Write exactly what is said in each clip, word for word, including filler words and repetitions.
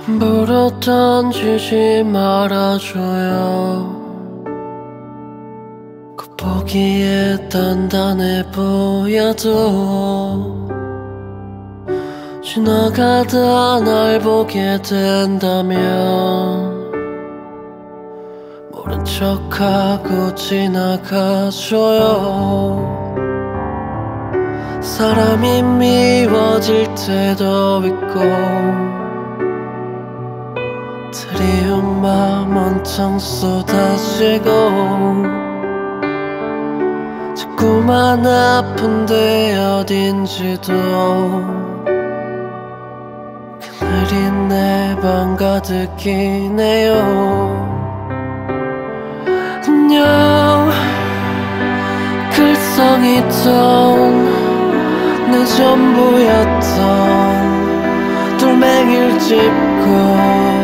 물어 던지지 말아줘요. 겉보기에 단단해 보여도 지나가다 날 보게 된다면 모른 척하고 지나가줘요. 사람이 미워질 때도 있고 그리운 맘 온통 쏟아지고 자꾸만 아픈데 어딘지도 그날이 내 방 가득이네요. 안녕 글썽이던 내 전부였던 돌멩이를 짚고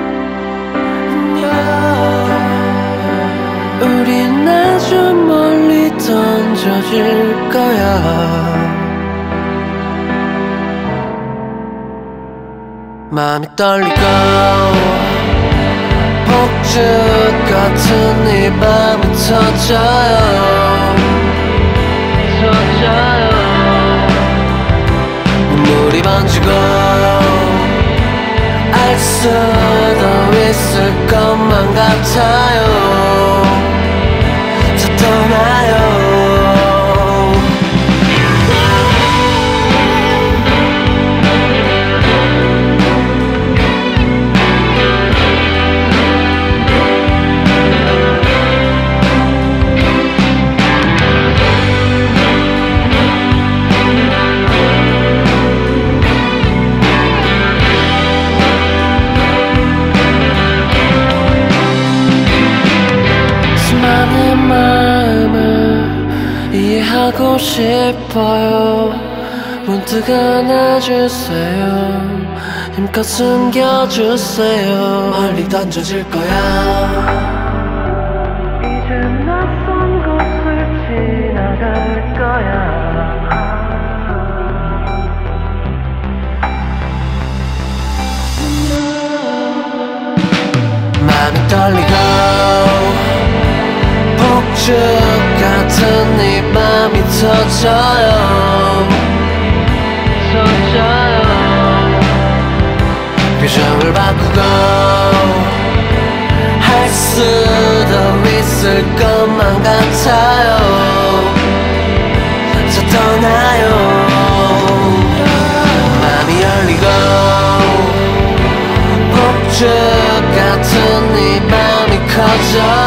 우린 아주 멀리 던져질 거야. 마음이 떨리고 폭죽 같은 이 밤이 터져요. 터져요. 눈물이 번지고 알 수도 있을 것만 같아요. 저 떠나요. 수많은 마음을 이해하고 싶어요. 문득 안아주세요. 힘껏 숨겨주세요. 멀리 던져질 거야. 이제 낯선 곳을 지나갈 거야. 마음이 떨리고 폭죽 같은 이 맘이 터져요. 터져요. 표정을 바꾸고 할 수도 있을 것만 같아요. 저 떠나요. 맘이 열리고 폭죽 같은 이 맘이 커져